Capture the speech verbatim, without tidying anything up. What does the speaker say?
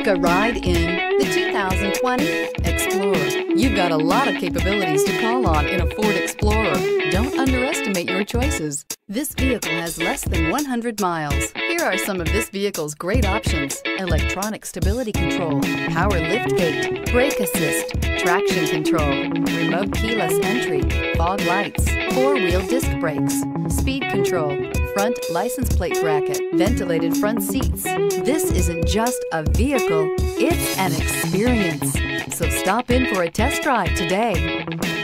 a ride in the two thousand twenty Explorer. You've got a lot of capabilities to call on in a Ford Explorer. Don't underestimate your choices. This vehicle has less than one hundred miles. Here are some of this vehicle's great options: electronic stability control, power liftgate, brake assist, traction control, remote keyless entry, fog lights, four-wheel disc brakes, speed control, front license plate bracket, ventilated front seats. This isn't just a vehicle, it's an experience. So stop in for a test drive today.